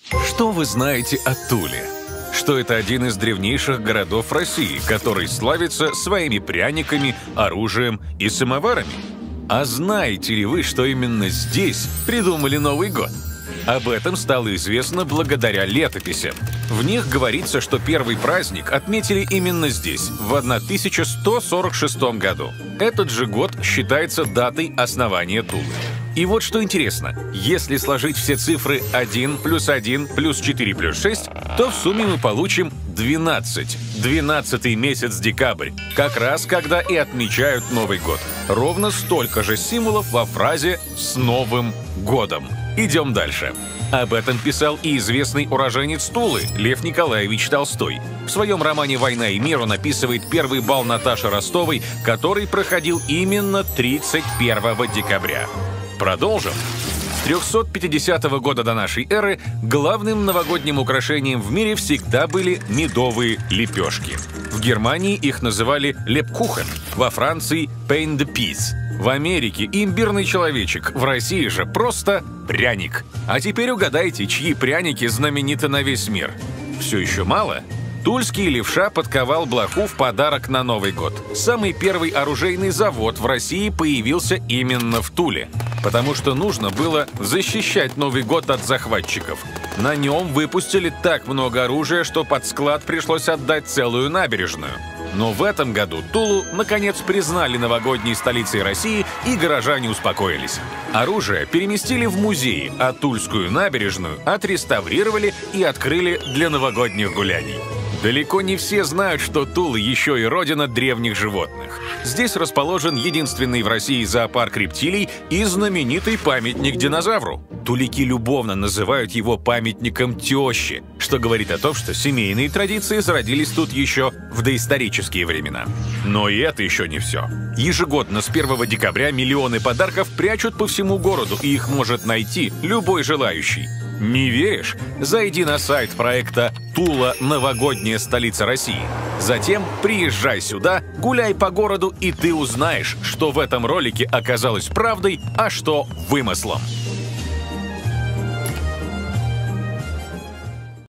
Что вы знаете о Туле? Что это один из древнейших городов России, который славится своими пряниками, оружием и самоварами? А знаете ли вы, что именно здесь придумали Новый год? Об этом стало известно благодаря летописям. В них говорится, что первый праздник отметили именно здесь, в 1146 году. Этот же год считается датой основания Тулы. И вот что интересно, если сложить все цифры 1 плюс 1 плюс 4 плюс 6, то в сумме мы получим 12. 12-й месяц декабрь, как раз когда и отмечают Новый год. Ровно столько же символов во фразе «С Новым годом». Идем дальше. Об этом писал и известный уроженец Тулы Лев Николаевич Толстой. В своем романе «Война и мир» он описывает первый бал Наташи Ростовой, который проходил именно 31 декабря. Продолжим. С 350 года до нашей эры главным новогодним украшением в мире всегда были медовые лепешки. В Германии их называли лепкухен, во Франции – pain de pis, в Америке – имбирный человечек, в России же просто пряник. А теперь угадайте, чьи пряники знамениты на весь мир. Все еще мало? Тульский левша подковал блоху в подарок на Новый год. Самый первый оружейный завод в России появился именно в Туле, потому что нужно было защищать Новый год от захватчиков. На нем выпустили так много оружия, что под склад пришлось отдать целую набережную. Но в этом году Тулу, наконец, признали новогодней столицей России, и горожане успокоились. Оружие переместили в музей, а Тульскую набережную отреставрировали и открыли для новогодних гуляний. Далеко не все знают, что Тула еще и родина древних животных. Здесь расположен единственный в России зоопарк рептилий и знаменитый памятник динозавру. Тулики любовно называют его памятником тещи, что говорит о том, что семейные традиции зародились тут еще в доисторические времена. Но и это еще не все. Ежегодно с 1 декабря миллионы подарков прячут по всему городу, и их может найти любой желающий. Не веришь? Зайди на сайт проекта «Тула. Новогодняя столица России». Затем приезжай сюда, гуляй по городу, и ты узнаешь, что в этом ролике оказалось правдой, а что вымыслом.